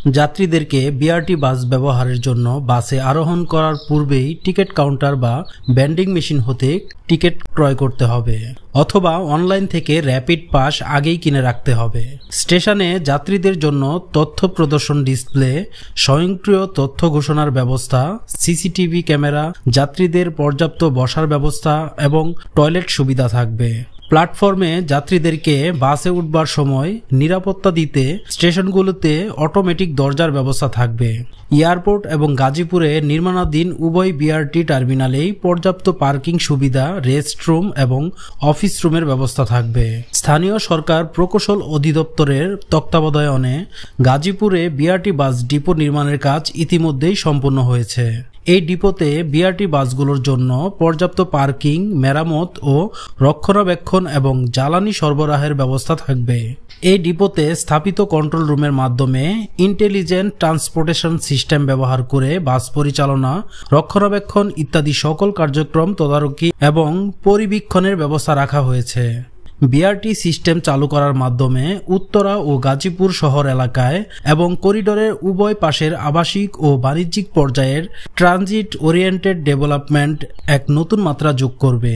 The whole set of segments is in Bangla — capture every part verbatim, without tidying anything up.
যাত্রীদেরকে বিআরটি বাস ব্যবহারের জন্য বাসে আরোহণ করার পূর্বেই টিকিট কাউন্টার বা ভেন্ডিং মেশিন হতে টিকিট ক্রয় করতে হবে অথবা অনলাইন থেকে র্যাপিড পাস আগেই কিনে রাখতে হবে। স্টেশনে যাত্রীদের জন্য তথ্য প্রদর্শন ডিসপ্লে, স্বয়ংক্রিয় তথ্য ঘোষণার ব্যবস্থা, সিসিটিভি ক্যামেরা, যাত্রীদের পর্যাপ্ত বসার ব্যবস্থা এবং টয়লেট সুবিধা থাকবে। প্ল্যাটফর্মে যাত্রীদেরকে বাসে উঠবার সময় নিরাপত্তা দিতে স্টেশনগুলোতে অটোমেটিক দরজার ব্যবস্থা থাকবে। এয়ারপোর্ট এবং গাজীপুরে নির্মাণাধীন উভয় বিআরটি টার্মিনালেই পর্যাপ্ত পার্কিং সুবিধা, রেস্টরুম এবং অফিস রুমের ব্যবস্থা থাকবে। স্থানীয় সরকার প্রকৌশল অধিদপ্তরের তত্ত্বাবধানে গাজীপুরে বিআরটি বাস ডিপো নির্মাণের কাজ ইতিমধ্যেই সম্পন্ন হয়েছে। এই ডিপোতে বিআরটি বাসগুলোর জন্য পর্যাপ্ত পার্কিং, মেরামত ও রক্ষণাবেক্ষণ এবং জ্বালানি সরবরাহের ব্যবস্থা থাকবে। এই ডিপোতে স্থাপিত কন্ট্রোল রুমের মাধ্যমে ইন্টেলিজেন্ট ট্রান্সপোর্টেশন সিস্টেম ব্যবহার করে বাস পরিচালনা, রক্ষণাবেক্ষণ ইত্যাদি সকল কার্যক্রম তদারকি এবং পরিবীক্ষণের ব্যবস্থা রাখা হয়েছে। বিআরটি সিস্টেম চালু করার মাধ্যমে উত্তরা ও গাজীপুর শহর এলাকায় এবং করিডোরের উভয় পাশের আবাসিক ও বাণিজ্যিক পর্যায়ের ট্রানজিট ওরিয়েন্টেড ডেভেলপমেন্ট এক নতুন মাত্রা যোগ করবে।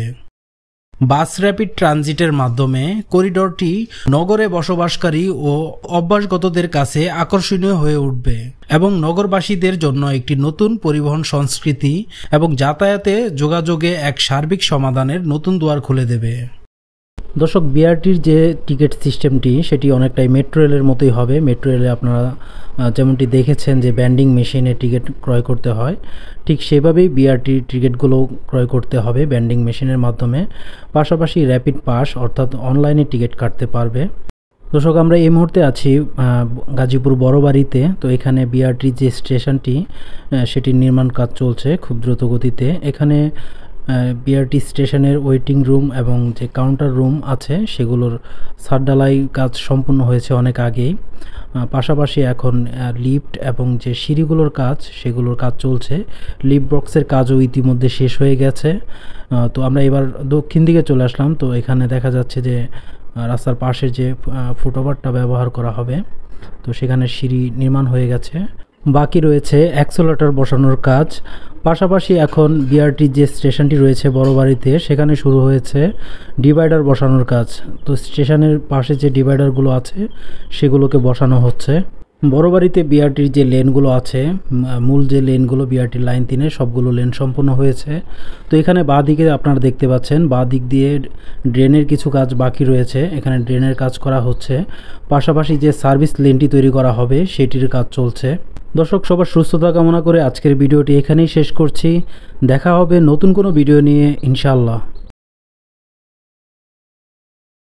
বাস র্যাপিড ট্রানজিটের মাধ্যমে করিডোরটি নগরে বসবাসকারী ও অভ্যাসগতদের কাছে আকর্ষণীয় হয়ে উঠবে এবং নগরবাসীদের জন্য একটি নতুন পরিবহন সংস্কৃতি এবং যাতায়াতে যোগাযোগে এক সার্বিক সমাধানের নতুন দুয়ার খুলে দেবে। দর্শক, বিআরটির যে টিকিট সিস্টেমটি সেটি অনেকটাই মেট্রো রেলের মতোই হবে। মেট্রো রেলে আপনারা যেমনটি দেখেছেন যে ভেন্ডিং মেশিনে টিকিট ক্রয় করতে হয়, ঠিক সেভাবেই বিআরটির টিকিটগুলো ক্রয় করতে হবে ভেন্ডিং মেশিনের মাধ্যমে। পাশাপাশি র্যাপিড পাস অর্থাৎ অনলাইনে টিকিট কাটতে পারবে। দর্শক, আমরা এই মুহূর্তে আছি গাজীপুর বড়বাড়িতে। তো এখানে বিআরটির যে স্টেশনটি সেটির নির্মাণ কাজ চলছে খুব দ্রুত গতিতে। এখানে বিআরটি স্টেশনের ওয়েটিং রুম এবং যে কাউন্টার রুম আছে সেগুলোর ছাদ ঢালাই কাজ সম্পূর্ণ হয়েছে অনেক আগেই। পাশাপাশি এখন লিফট এবং যে সিঁড়িগুলোর কাজ সেগুলোর কাজ চলছে। লিফট বক্সের কাজও ইতিমধ্যে শেষ হয়ে গেছে। তো আমরা এবার দক্ষিণ দিকে চলে আসলাম। তো এখানে দেখা যাচ্ছে যে রাস্তার পাশে যে ফুটওভারটা ব্যবহার করা হবে, তো সেখানে সিঁড়ি নির্মাণ হয়ে গেছে। বাকি রয়েছে অ্যাক্সেলেটর বসানোর কাজ। পাশাপাশি এখন বিআরটির যে স্টেশনটি রয়েছে বড়বাড়িতে সেখানে শুরু হয়েছে ডিভাইডার বসানোর কাজ। তো স্টেশনের পাশে যে ডিভাইডারগুলো আছে সেগুলোকে বসানো হচ্ছে। বড়বাড়িতে বিআরটির যে লেনগুলো আছে, মূল যে লেনগুলো বিআরটির লাইন তিনে সবগুলো লেন সম্পূর্ণ হয়েছে। তো এখানে বাঁ দিকে আপনারা দেখতে পাচ্ছেন বাঁ দিক দিয়ে ড্রেনের কিছু কাজ বাকি রয়েছে, এখানে ড্রেনের কাজ করা হচ্ছে। পাশাপাশি যে সার্ভিস লেনটি তৈরি করা হবে সেটির কাজ চলছে। দর্শক, সবার সুস্থতা কামনা করে আজকের ভিডিওটি এখানেই শেষ করছি। দেখা হবে নতুন কোনো ভিডিও নিয়ে ইনশাআল্লাহ।